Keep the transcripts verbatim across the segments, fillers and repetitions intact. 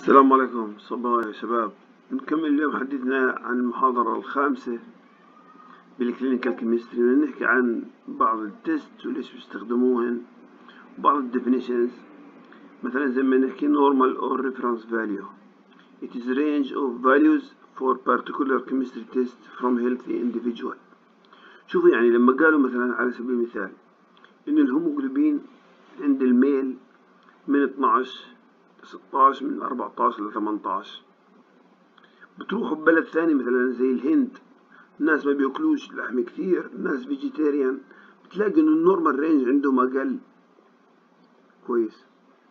السلام عليكم صباح يا شباب. نكمل اليوم حديثنا عن المحاضرة الخامسة بالكلينيكال كيمستري. نحكي عن بعض التست وليش بيستخدموهن وبعض الديفينيشنز. مثلا زي ما نحكي normal or reference value. It is a range of values for particular chemistry test from healthy individual. شوفوا يعني لما قالوا مثلا على سبيل المثال إن الهيموجلوبين عند الميل من اثناعش ستاش، من أربعتاش ل ثمنتاش. بتروحوا ببلد ثاني مثلا زي الهند، الناس ما بياكلوش لحم كتير، الناس فيجيتيريان، بتلاقي انه النورمال رينج عندهم اقل. كويس.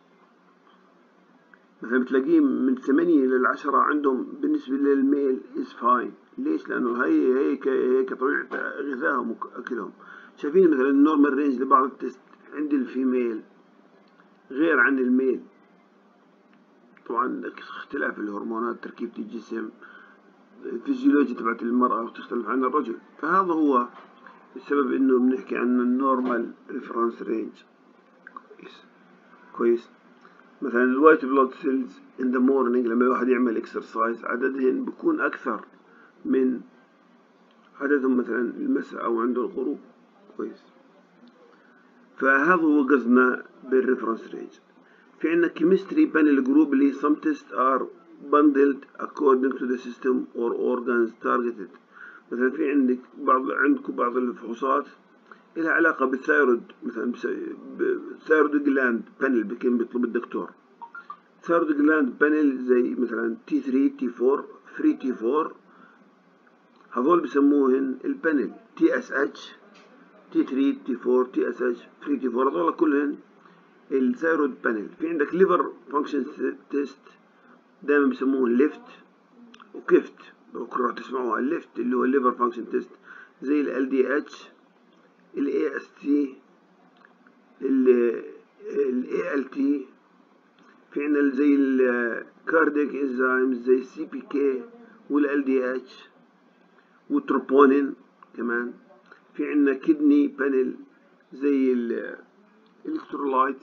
مثلا بتلاقيه من ثمانية للعشرة عندهم بالنسبة للميل is fine. ليش؟ لانه هي هيك هيك طبيعة غذائهم واكلهم. شايفين مثلا النورمال رينج لبعض التست عند الفيميل غير عن الميل. طبعا اختلاف الهرمونات، تركيبة الجسم، الفيزيولوجيا تبعت المرأة وتختلف عن الرجل. فهذا هو السبب انه بنحكي عن النورمال ريفرنس رينج. كويس كويس. مثلا الوايت بلود سيلز ان ذا مورنينج لما الواحد يعمل اكسرسايز عددهن بيكون اكثر من عددهم مثلا المساء او عند الغروب. كويس. فهذا هو قصدنا بالريفرنس رينج. في عندنا كيمستري بانل جروب اللي some tests are bundled according to the system or organs targeted. مثلا في عندك بعض عندكم بعض الفحوصات لها علاقة بالثايرويد، مثلا ثايرويد جلاند بانل بكين بيطلب الدكتور. ثايرويد جلاند بانل زي مثلا تي ثري تي فور فري تي فور، هذول بسموهن البانل تي اس اتش تي ثري تي فور تي اس اتش فري تي فور، هذول كلهن الثايرويد بانل. في عندك ليفر فانكشن تيست دائما بيسموه ليفت وكيفت، بكره تسمعوها. الليفت اللي هو الليفر فانكشن تيست زي ال ال دي اتش، ال اي اس تي، ال اي ال تي. في عندنا زي الكاردياك انزيمز زي السي بي كي وال ال دي اتش والتروبونين كمان. في عندنا كدني بانل زي الالكترولايت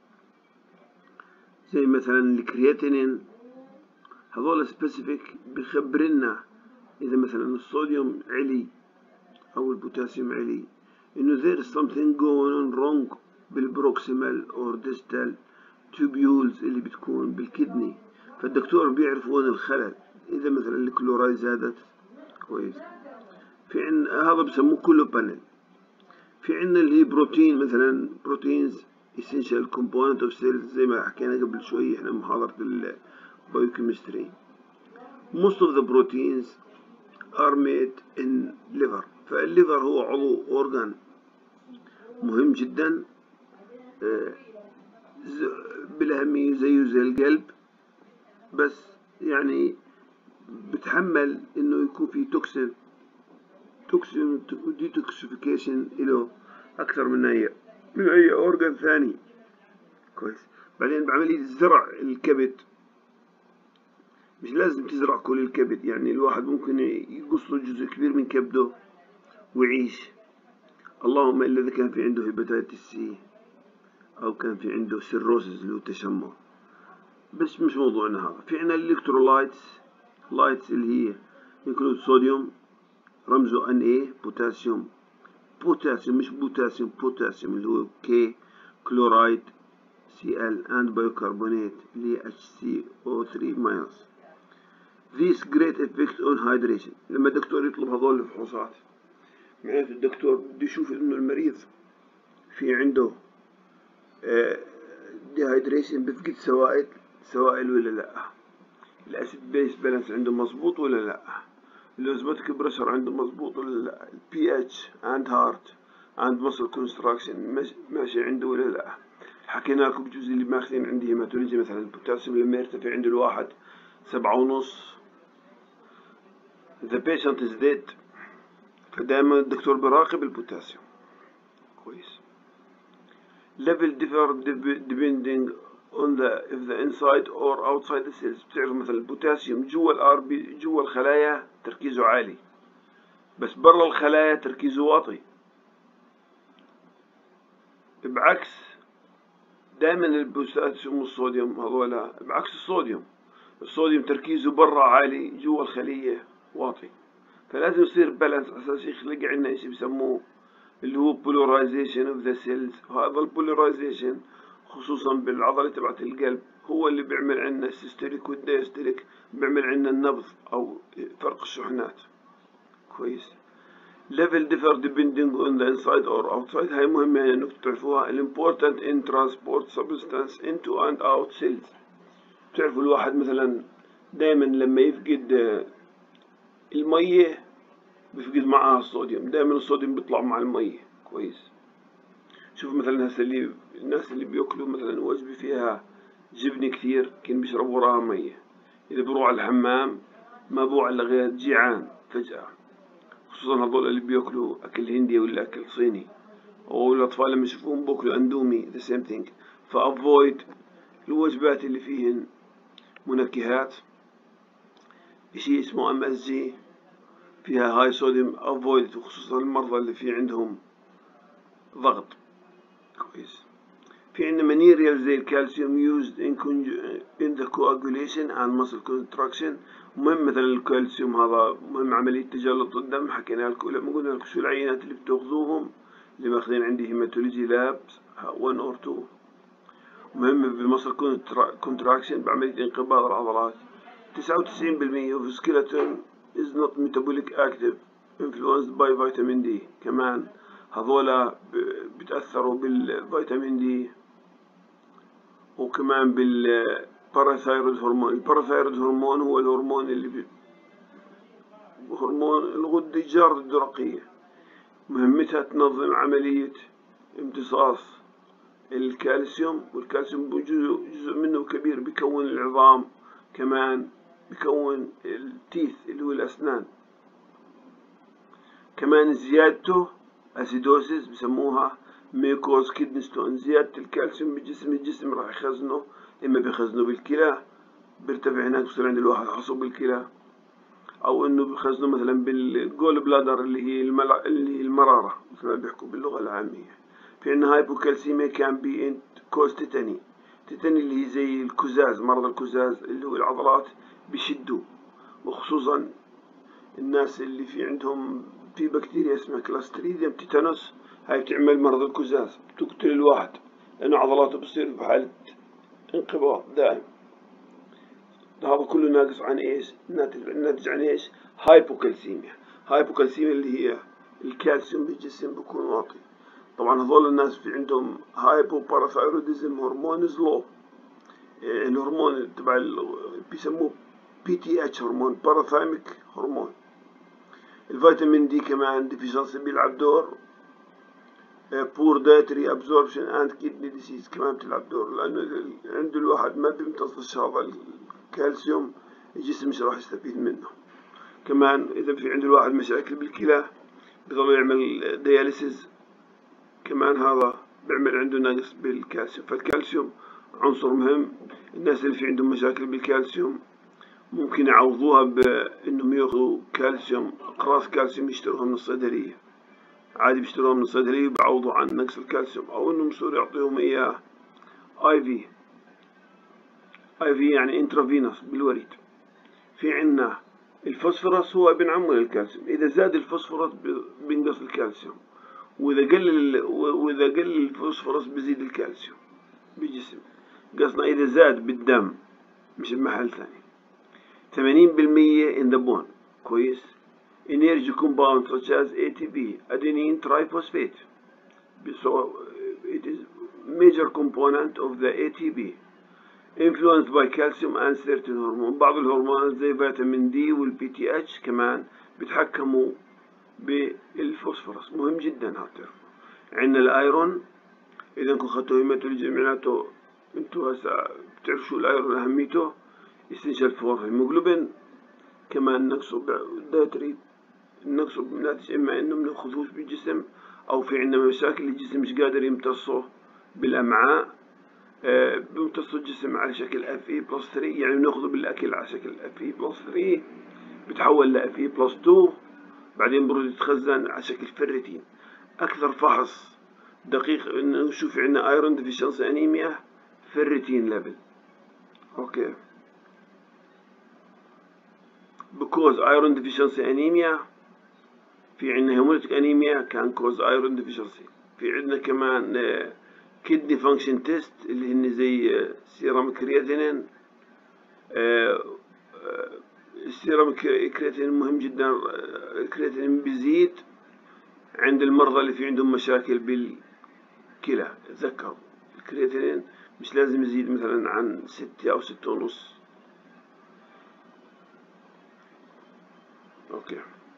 زي مثلا الكرياتينين. هذول سبيسيفيك بخبرنا اذا مثلا الصوديوم علي او البوتاسيوم علي، انه there is something going on wrong بالبروكسيمال or distal tubules اللي بتكون بالكدني. فالدكتور بيعرف وين الخلل اذا مثلا الكلورايد زادت. كويس. في عندنا هذا بسموه كله بانل. في عندنا اللي هي بروتين، مثلا بروتينز essential component of cells زي ما حكينا قبل شوي احنا محاضرة البايوكيمستري. most of the proteins are made in liver. فالليفر هو عضو organ مهم جدا بالأهمية زيه زي القلب، بس يعني بتحمل انه يكون في توكسين توكسين وديتوكسيفيكيشن له اكثر من اي من اي اورجان ثاني. كويس. بعدين بعملية زرع الكبد مش لازم تزرع كل الكبد، يعني الواحد ممكن يقص له جزء كبير من كبده ويعيش، اللهم الا اذا كان في عنده هيباتيتس سي او كان في عنده سيروسز اللي هو تشمع، بس مش موضوعنا هذا. في عنا الالكترولايتس لايتس اللي هي ينكلود صوديوم رمزه ان اي، بوتاسيوم بوتاسيوم مش بوتاسيوم بوتاسيوم اللي هو كي، كلورايد سي ال and bicarbonate اللي هي اتش سي او ثري minus. This great effect on hydration. لما الدكتور يطلب هذول الفحوصات معناته الدكتور بده يشوف انه المريض في عنده ديهايدريشن، بفقد سوائل سوائل ولا لا، الاسيد بيس بالانس عنده مظبوط ولا لا، الاسبوتيك بريشر عنده مظبوط ولا لا، البي اتش اند هارت اند مسل كونستراكشن ماشي عنده ولا لا. حكينا لكم بجزء اللي ماخذين عندي هيماتولوجي مثلا البوتاسيوم لما يرتفع عند الواحد سبعة ونص the patient is dead. فدائما الدكتور بيراقب البوتاسيوم. كويس. level differ depending on the if the inside or outside the cells. بتعرف مثلا البوتاسيوم جوا الار بي جوا الخلايا تركيزه عالي، بس برا الخلايا تركيزه واطي. بعكس دائما البوتاسيوم والصوديوم هذولا بعكس الصوديوم. الصوديوم تركيزه برا عالي، جوا الخلية واطي، فلازم يصير بالانس أساسي يخلق عنا إشي بسموه اللي هو polarization of the cells. وهذا البولاريزيشن خصوصا بالعضلة تبعت القلب هو اللي بيعمل عنا السيستوليك والدايستوليك، بيعمل عنا النبض أو فرق الشحنات. كويس. level differ depending on the inside or outside. هاي مهمة يعني انك تعرفوها. important in transport substance into and out cells. تعرفوا الواحد مثلا دايما لما يفقد المية بيفقد معها الصوديوم، دايما الصوديوم بيطلع مع المية. كويس. شوف مثلا هسه اللي الناس اللي بياكلوا مثلا وجبة فيها جبنة كثير كان بيشربوا وراها مية، إذا بروح على الحمام ما بوع إلا غير جيعان فجأة، خصوصا هذول اللي بياكلوا أكل هندي ولا أكل صيني، أو الأطفال لما يشوفوهم بياكلوا أندومي the same thing. فأفويد الوجبات اللي فيهن منكهات، إشي اسمه ام اس جي فيها هاي صوديوم افويد، وخصوصا المرضى اللي في عندهم ضغط. كويس. في عندنا مانيريال زي الكالسيوم used in, in the coagulation and muscle contraction. مهم مثلا الكالسيوم هذا مهم عملية تجلط الدم، حكينا لكم لما قلنا لكم شو العينات اللي بتاخذوهم اللي ماخذين عندي هيماتولوجي لاب واحد or two. مهم بالمسل كونتراكشن بعملية انقباض العضلات. تسعة وتسعين بالمية of skeleton is not metabolic active influenced by vitamin D. كمان هذولا بتأثروا بالفيتامين دي وكمان بالباراثايرويد هرمون. الباراثايرويد هرمون هو الهرمون اللي بي... هرمون الغدة الجارة الدرقية، مهمتها تنظم عملية امتصاص الكالسيوم، والكالسيوم جزء, جزء منه كبير بيكون العظام، كمان بيكون التيث اللي هو الأسنان. كمان زيادته أسيدوسيس بسموها ميكوز كيدني ستون. زيادة الكالسيوم بالجسم الجسم راح يخزنه، إما بيخزنه بالكلى بيرتفع هناك بصير عند الواحد حصو بالكلى، أو إنه بيخزنه مثلا بالجول بلادر اللي هي الملع... اللي هي المرارة مثل ما بيحكوا باللغة العامية. في عندنا هايبوكالسيميا كان بي انت كوز تيتاني. تيتاني اللي هي زي الكزاز، مرض الكزاز اللي هو العضلات بيشدوا، وخصوصا الناس اللي في عندهم في بكتيريا اسمها كلاستريديوم تيتانوس، هاي بتعمل مرض الكزاز، بتقتل الواحد لأنه عضلاته بتصير بحالة انقباض دائم. هذا كله ناقص عن ايش؟ ناتج عن ايش؟ هايبوكالسيميا. هايبوكالسيميا اللي هي الكالسيوم بالجسم بيكون واطي. طبعا هذول الناس في عندهم هايبو باراثايروديزم هرمونز لو، الهرمون تبع بيسموه بي تي اتش هرمون، باراثايميك هرمون. الفيتامين دي كمان ديفيشنسي بيلعب دور. بور دايتري ابزوربشن اند كيدني ديسيز كمان بتلعب دور، لانه عند الواحد ما بيمتصش هذا الكالسيوم الجسم مش راح يستفيد منه. كمان اذا في عند الواحد مشاكل بالكلى بضل يعمل دياليسيز، كمان هذا بيعمل عنده نقص بالكالسيوم. فالكالسيوم عنصر مهم. الناس اللي في عندهم مشاكل بالكالسيوم ممكن يعوضوها بانهم ياخذوا كالسيوم، اقراص كالسيوم يشتروها من الصيدلية، عادي بيشتروها من الصيدلية وبيعوضوا عن نقص الكالسيوم، او انهم يصيروا يعطيهم اياه اي في. اي في يعني انترافينوس بالوريد. في عنا الفوسفورس هو ابن عمه للكالسيوم، اذا زاد الفوسفورس بينقص الكالسيوم، واذا قل واذا قل الفوسفورس بيزيد الكالسيوم بالجسم. قصنا اذا زاد بالدم مش بمحل ثاني. ثمانين بالمية in the bone. كويس. energy compound such as A T P adenine triphosphate, so it is major component of the A T P influenced by calcium and certain hormones. بعض الهرمونات زي فيتامين دي والبي تي اتش كمان بيتحكموا بالفوسفورس، مهم جدا هذا. عندنا الايرون، اذا كنتوا خدتوا هيماتولوجي معناته انتوا هسه بتعرفوا شو الايرون اهميته. essential for hemoglobin. كمان نقصه دايتري، نقصه ناتج اما انه مناخذوش بالجسم، او في عندنا مشاكل الجسم مش قادر يمتصه بالامعاء، آه بيمتصوا الجسم على شكل اف اي بلس ثلاثة، يعني بناخذه بالاكل على شكل اف اي بلس ثلاثة بتحول لاف اي بلس اثنين، بعدين برد يتخزن على شكل فيرتين. اكثر فحص دقيق انه نشوف عندنا ايرون ديفيشنسي انيميا فيرتين ليفل. اوكي. because iron deficiency anemia. في عندنا hemolytic anemia can cause iron deficiency. في عندنا كمان kidney function test اللي هن زي serum creatinine. السيرم كرياتين مهم جدا. الكرياتين بيزيد عند المرضى اللي في عندهم مشاكل بالكلى. تذكروا الكرياتين مش لازم يزيد مثلا عن ستة أو ستة ونص. اوكي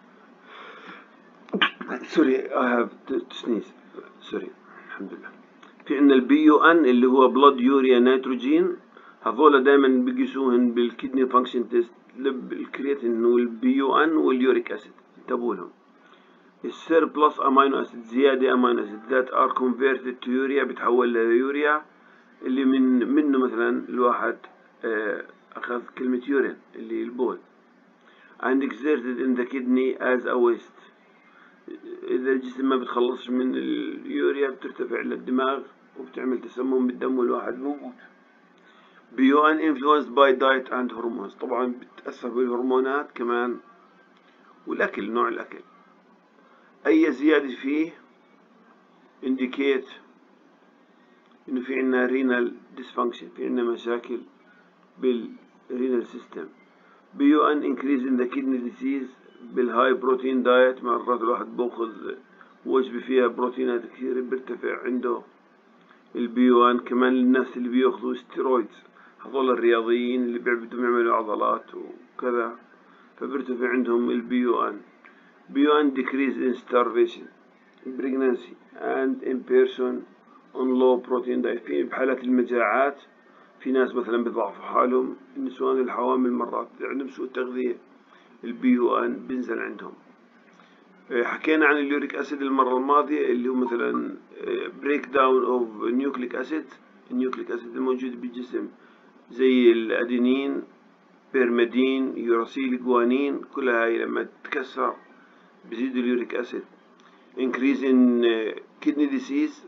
سوري I have to sneeze. سوري الحمد لله. في عندنا البي يو ان اللي هو بلود يوريا نيتروجين. هذولا دايما بيقيسوهن بالكدني فانكشن تيست. الكرياتين والبي يو ان واليوريك اسيد انتبهوا لهم. السيربلس امينو اسيد زياده امينو اسيد that are converted to urea بتحول ليوريا اللي من منه مثلا الواحد اخذ كلمه يورين اللي البول and exerted in the kidney as a waste. اذا الجسم ما بتخلصش من اليوريا بترتفع للدماغ وبتعمل تسمم بالدم والواحد بيموت. بيو ان influenced by diet and hormones. طبعا بتأثر بالهرمونات كمان والأكل، نوع الأكل. أي زيادة فيه indicate إنه في عنا renal dysfunction، في عنا مشاكل بالrenal system. بيو ان increase in the kidney disease بالهاي بروتين دايت. مرات الواحد بأخذ وجبة فيها بروتينات كثير بيرتفع عنده البيو ان. كمان الناس اللي بياخذوا ستيرويدز، هذول الرياضيين اللي بيعبدوا يعملوا عضلات وكذا، فبيرتفع عندهم البيو ان. بيو ان decrease in starvation, pregnancy and in person on low protein diet. في بحالات المجاعات في ناس مثلا بيضعفوا حالهم، النسوان الحوامل مرات عندهم سوء تغذية البيو ان بينزل عندهم. حكينا عن اليوريك اسيد المرة الماضية اللي هو مثلا بريك داون اوف نيوكليك اسيد. النيوكليك اسيد الموجود بالجسم زي الادينين، بيرميدين، يوراسيل، جوانين، كلها هاي لما تتكسر بزيد اليوريك اسيد. increase in kidney disease.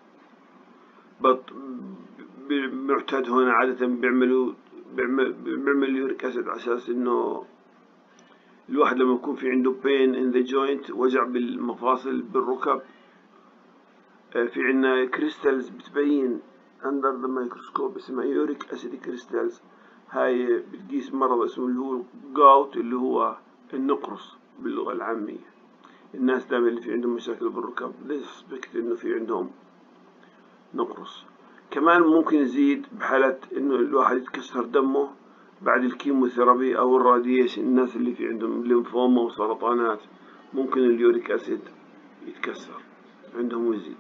معتاد هنا عادة بيعملوا بيعمل بيعمل اليوريك اسيد على اساس انه الواحد لما يكون في عنده pain in the joint، وجع بالمفاصل بالركب. في عنا كريستالز بتبين under the microscope اسمها يوريك اسيد كريستالز. هاي بتقيس مرض اسمه اللي هو الجاوت اللي هو النقرس باللغة العامية. الناس دائما اللي في عندهم مشاكل بالركب ليسبكت انه في عندهم نقرس. كمان ممكن يزيد بحالة انه الواحد يتكسر دمه بعد الكيموثيرابي او الراديشن. الناس اللي في عندهم ليمفوما وسرطانات ممكن اليوريك اسيد يتكسر عندهم ويزيد.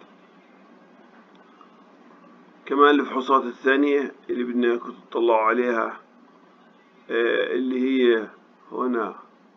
كمان الفحوصات الثانية اللي بدنا انكم تطلعوا عليها آه اللي هي هنا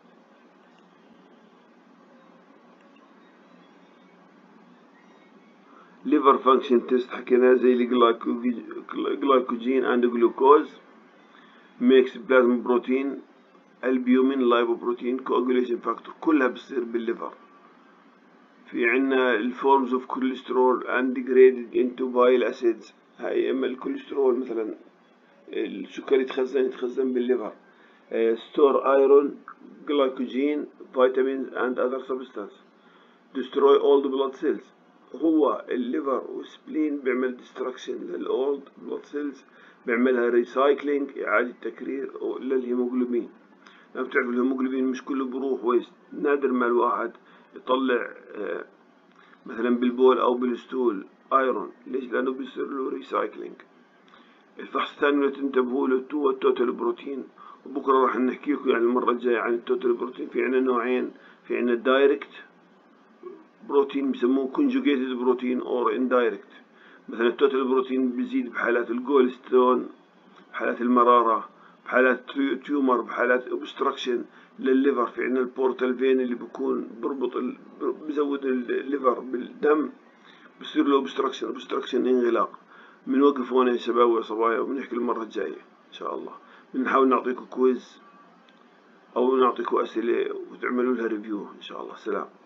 liver function test حكينا زي الجلايكوجين and glucose makes plasma protein, albumin, lipoprotein, coagulation factor، كلها بتصير بالليفر. في عنا الفورمز اوف كوليسترول and degraded into bile acids. هاي اما الكوليسترول مثلا السكر يتخزن يتخزن بالليفر. store iron, glycogen, vitamins and other substances. destroy all the blood cells. هو الليفر والسبلين بيعمل destruction للأولد blood cells، بيعملها ريسايكلينج إعادة تكرير للهيموغلوبين. لما بتعرف الهيموغلوبين مش كله بروح ويست، نادر ما الواحد يطلع مثلا بالبول أو بالستول ايرون. ليش؟ لأنه بيصير له ريسايكلينج. الفحص الثاني اللي تنتبهوا له هو التوتال بروتين، وبكرة راح نحكي لكم يعني المرة الجاية عن التوتال بروتين. في عنا نوعين، في عنا دايركت بروتين بسموه conjugated بروتين or indirect. مثلا التوتال بروتين بيزيد بحالات الجول ستون، بحالات المرارة، بحالات تيومر، بحالات obstruction للليفر. في عنا البورتال فين اللي بيكون بربط ال... بزود الليفر بالدم، بصير له obstruction obstruction انغلاق. بنوقف هون يا شباب وصبايا وبنحكي المرة الجاية إن شاء الله. بنحاول نعطيكم كويز أو نعطيكم أسئلة وتعملوا لها ريفيو إن شاء الله. سلام.